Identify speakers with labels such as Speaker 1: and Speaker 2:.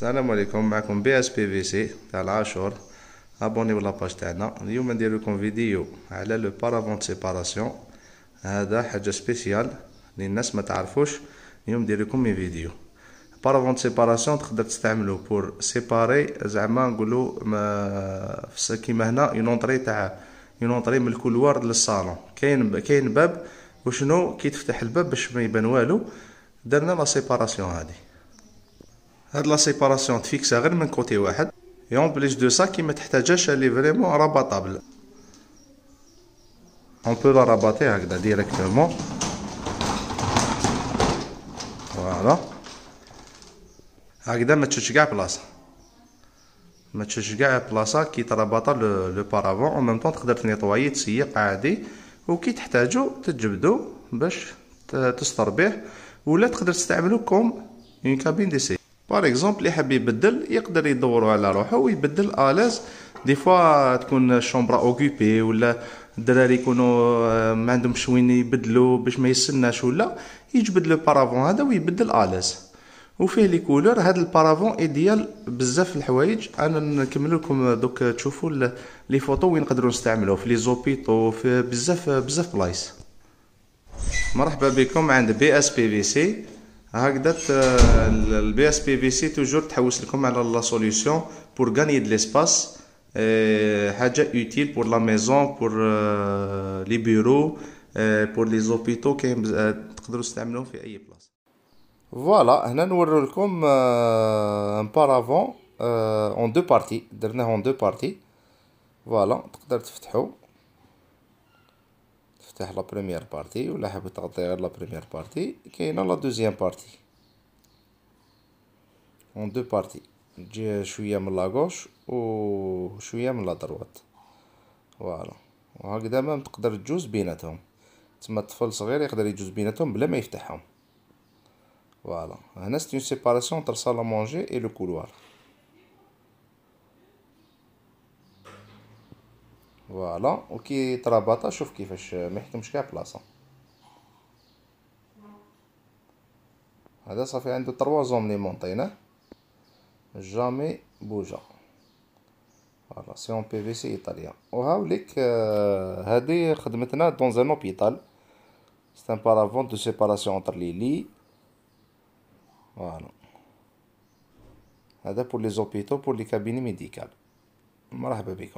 Speaker 1: السلام عليكم، معكم بي اس بي في سي تاع العاشور. ابونيو لاباج تاعنا. اليوم ندير لكم فيديو على لو بارافون سيباراسيون. هذا حاجه سبيسيال للناس ما تعرفوش. اليوم ندير لكم فيديو بارافون سيباراسيون. تقدر تستعملو بور سيباري، زعما نقولو كيما هنا يونونطري من الكولوار للصالون. كاين باب، وشنو كي تفتح الباب باش ما يبان والو درنا لا سيباراسيون هذه. هاد لا سيباراسيون تفيكسا غير من كوتي واحد، اي اون بليس دو سا كي ما تحتاجهاش لي فريمون راباطابل. اون بو لا راباطي هكذا ديريكتومون. فوالا هكذا ما تشوفش كاع بلاصه، ما تشوفش كاع بلاصه كي ترابطا لو بارافون. او ميم طون تقدر تنيطوايي تسيق عادي، وكي تحتاجو تجبدو باش تسطر به، ولا تقدر تستعملو كوم اون كابين ديسي. بار اكزومبل اللي حاب يبدل يقدر يدورو على روحو ويبدل اليز. دي فوا تكون الشومبرا اوكوبي، ولا الدراري يكونوا ما عندهمش وين يبدلو باش ما يسناش، ولا يجبد لو بارافون هذا ويبدل اليز. وفيه لي كولور. هذا البارافون ايديال بزاف الحوايج. انا نكمل لكم دوك تشوفوا لي فوتو وين نقدروا نستعملوه في لي زوبيطو، في بزاف بلايص. مرحبا بكم عند بي اس بي في سي. هكذا البي اس بي في سي توجور تحوس لكم على لا سوليوشن بور غاني دو ليسباس. حاجه اوتيل بور لا ميزون، بور لي بيرو، بور لي زوبيتو. كاين تقدروا تستعملوهم في اي بلاصه. فوالا هنا نورو لكم ان بارافون اون دو بارتي. درناه اون دو بارتي. فوالا تقدر تفتحو، تفتح لا بريمير بارتي، ولا حاب تغطي غير لا بريمير بارتي. كاينه لا دوزيام بارتي اون دو بارتي، تجي شويه من لا غوش وشويه من لا دروات. فوالا وهكذا ما تقدر تجوز بيناتهم. تسمى الطفل صغير يقدر يجوز بيناتهم بلا ما يفتحهم. فوالا هنا سيت اون سيباراسيون انتر صال مونجي اي لو كولوار. فوالا وكي ترابطا شوف كيفاش ما يحكمش كاع بلاصه. هذا صافي عنده 3 زوم لي مونطينه، جامي بوجا. فوالا سي اون بي في سي ايطاليان. وهاوليك هذه خدمتنا دون ان اوبيتال. سي ان بارافون دو سيباراسيون انتر لي لي. فوالا هذا بور لي زوبيتو، بور لي كابيني ميديكال. مرحبا بكم.